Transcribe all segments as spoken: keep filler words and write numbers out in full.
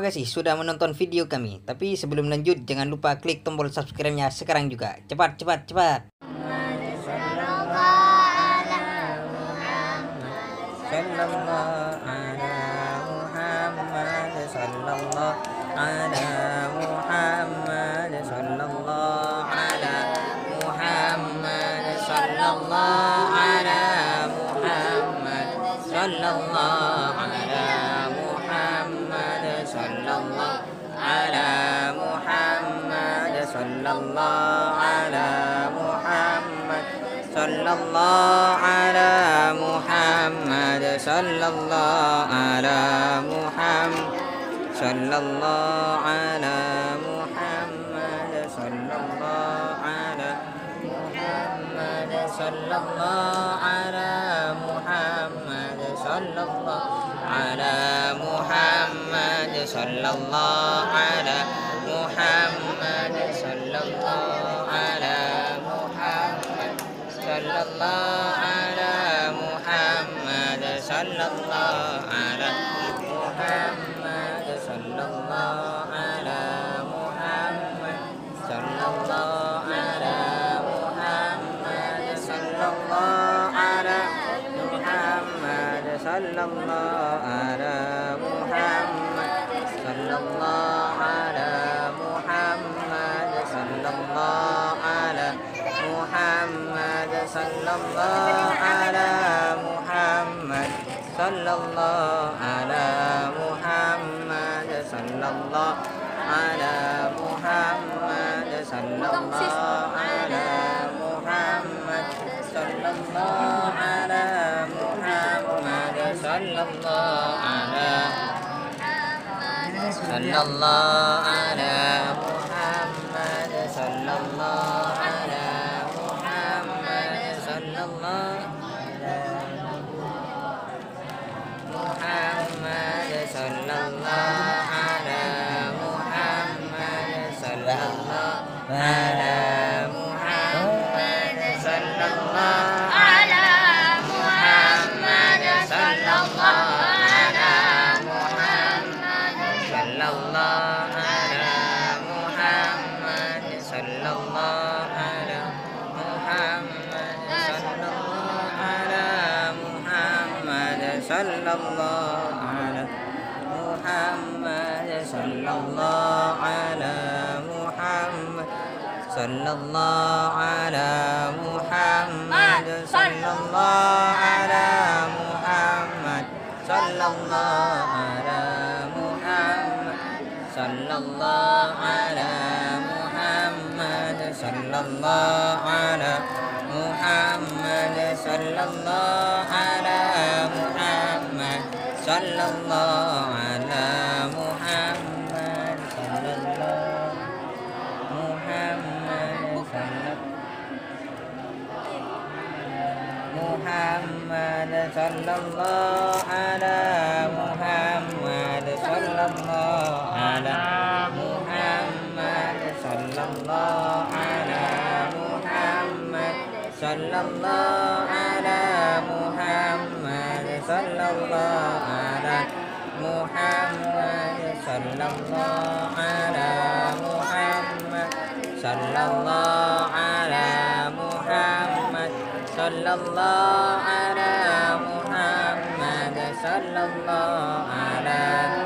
kasih sudah menonton video kami. Tapi sebelum lanjut, jangan lupa klik tombol subscribe-nya sekarang juga. Cepat, cepat, cepat. Sallallahu ala Muhammad, sallallahu ala Muhammad, sallallahu ala Muhammad, sallallahu ala Muhammad, sallallahu ala Muhammad, sallallahu ala Muhammad, sallallahu ala Muhammad, sallallahu ala sallallahu ala Muhammad, sallallahu ala Muhammad, sallallahu ala Muhammad, sallallahu ala Muhammad, sallallahu ala Muhammad, sallallahu ala Muhammad, sallallahu ala Muhammad, sallallahu ala Muhammad, sallallahu ala Muhammad, sallallahu ala Muhammad, sallallahu ala Muhammad, sallallahu ala Muhammad, sallallahu ala Muhammad, sallallahu ala sallallahu ala Muhammad, sallallahu ala Muhammad, sallallahu ala Muhammad, sallallahu ala Muhammad, sallallahu ala Muhammad, sallallahu ala Muhammad, sallallahu ala Muhammad, sallallahu ala Muhammad, sallallahu ala Muhammad, sallallahu ala Muhammad, sallallahu ala Muhammad, sallallahu ala Muhammad, sallallahu ala Muhammad, sallallahu ala Muhammad, sallallahu ala Muhammad, sallallahu ala Muhammad, sallallahu ala Muhammad, sallallahu ala Muhammad, sallallahu Muhammad, Muhammad, sallallahu ala Muhammad, sallallahu ala Muhammad, sallallahu ala Muhammad, sallallahu ala Muhammad, sallallahu ala Muhammad, sallallahu ala Muhammad, sallallahu ala Muhammad, sallallahu ala Muhammad, sallallahu ala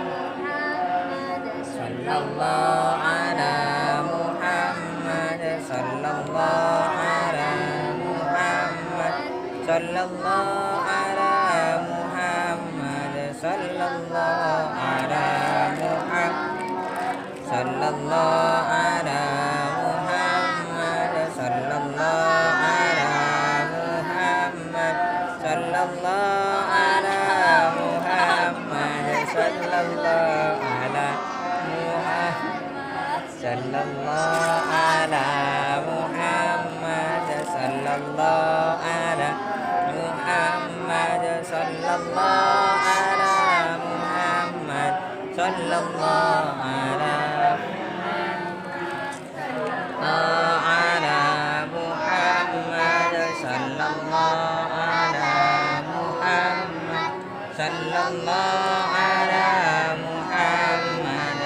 sallallahu ala Muhammad, sallallahu ala Muhammad, sallallahu ala Muhammad, sallallahu ala Muhammad, sallallahu ala Muhammad, sallallahu ala Muhammad, sallallahu ala Muhammad, sallallahu ala Muhammad, sallallahu ala Muhammad, sallallahu ala Muhammad, sallallahu ala Muhammad, sallallahu ala ala Muhammad, sallallahu ala Muhammad, sallallahu ala Muhammad,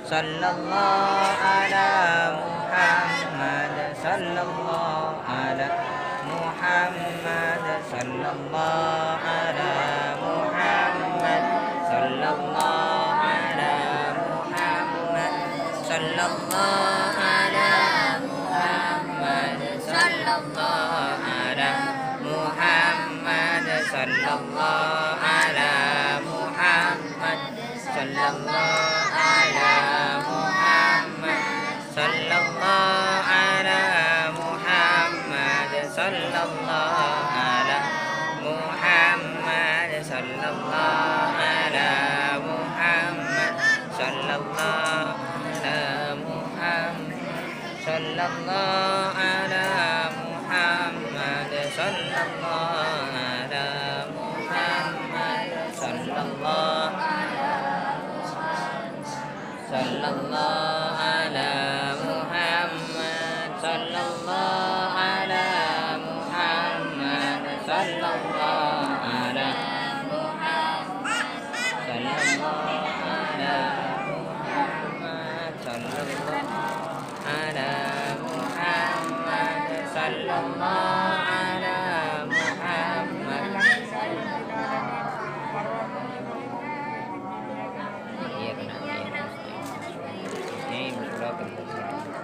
sallallahu ala Muhammad, sallallahu ala Muhammad, sallallahu ala Muhammad, sallallahu ala Muhammad, sallallahu ala Muhammad, sallallahu ala Muhammad, sallallahu ala Muhammad, sallallahu ala Muhammad, sallallahu ala Muhammad, sallallahu ala Muhammad, sallallahu ala Muhammad, sallallahu ala Muhammad, sallallahu ala Muhammad, sallallahu ala Muhammad, sallallahu sallallahu ala Muhammad, sallallahu ala Muhammad, sallallahu ala Muhammad, sallallahu ala Muhammad, sallallahu ala Muhammad, sallallahu ala Muhammad. Iya kena iya. Ini berdoa kepada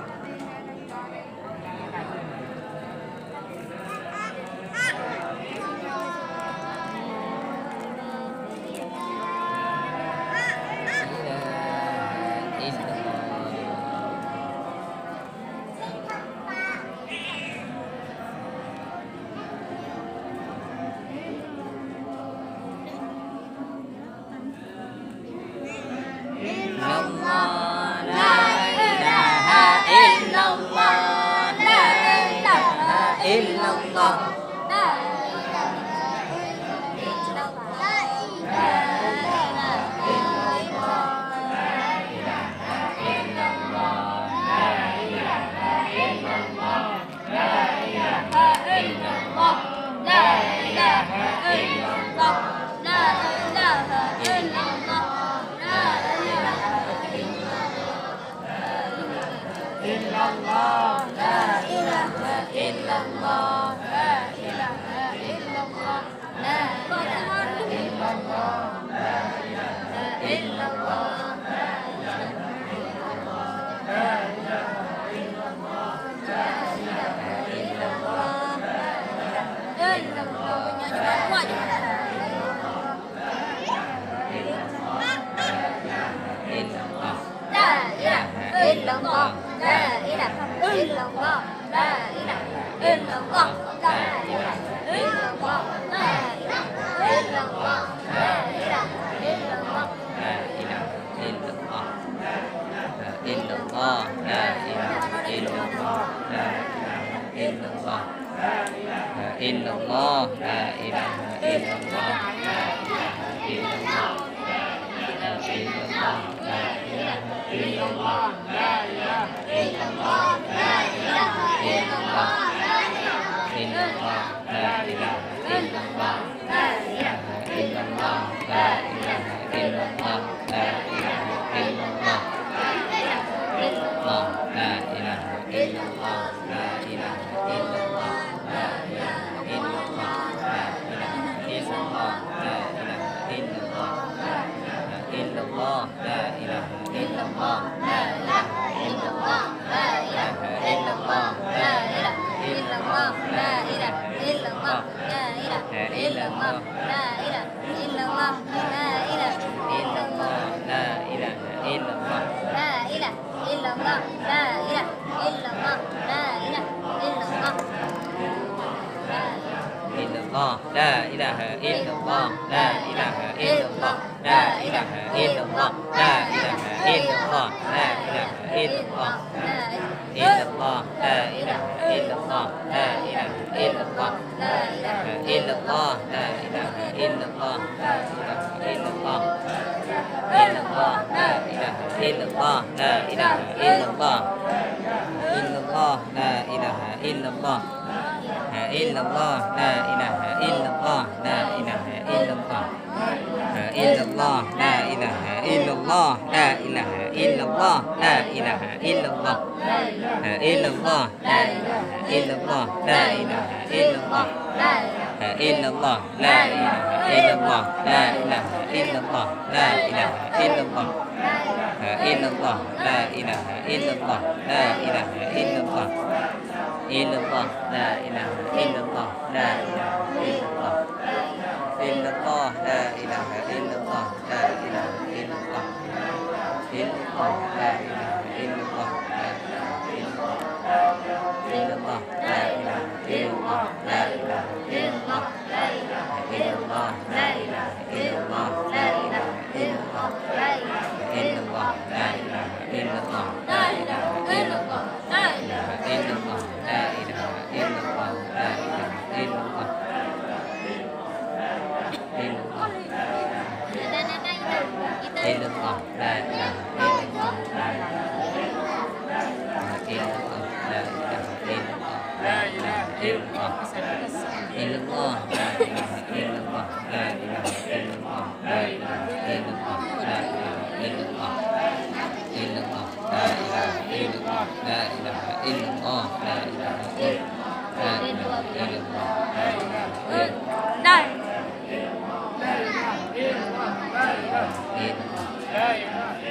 illallah, la ilaha illallah, la ilaha illallah, la illallah, la ilaha illallah, la ilaha illallah, la ilaha illallah, illallah, la ilaha illallah, la ilaha illallah, la ilaha illallah, la ilaha illallah, illallah, la ilaha illallah, la ilaha illallah, la ilaha illallah, la ilaha illallah, la ilaha illallah, la illallah, la ilaha illallah, la ilaha illallah, la ilaha illallah, la ilaha illallah, la ilaha illallah, la ilaha illallah, la ilaha illallah, la ilaha illallah, la ilaha illallah, la ilaha illallah, la ilaha illallah, la ilaha illallah, illallah, la ilaha illallah, la ilaha illallah, la ilaha illallah, la ilaha illallah, la ilaha illallah, illallah, la ilaha illallah, la ilaha illallah, la ilaha illallah, la ilaha illallah, la ilaha illallah, illallah, la ilaha illallah, la ilaha illallah, illallah, la ilaha illallah, illallah, la ilaha illallah, la ilaha illallah, illallah, la ilaha illallah, la ilaha illallah, illallah, la ilaha illallah, la illallah, la ilaha illallah, la ilaha illallah, la illallah, la ilaha illallah, la ilaha illallah, la ilaha illallah, la illallah, la ilaha illallah, la ilaha illallah, illallah, la ilaha illallah, la ilaha illallah, illallah, la ilaha illallah, la ilaha illallah, illallah, la ilaha illallah, la ilaha illallah, illallah, la ilaha illallah, la ilaha illallah, illallah, la ilaha illallah, la ilaha illallah, illallah, la ilaha illallah, la ilaha illallah, la ilaha illallah, la ilaha illallah, la ilaha illallah, illallah, illallah, la ilaha illallah, la ilaha illallah, la ilaha illallah, la ilaha illallah, illallah, la ilaha illallah, la ilaha illallah, la ilaha illallah, la ilaha illallah, illallah, la ilaha illallah, la ilaha illallah, la ilaha illallah, la ilaha illallah, la ilaha illallah, đây illallah.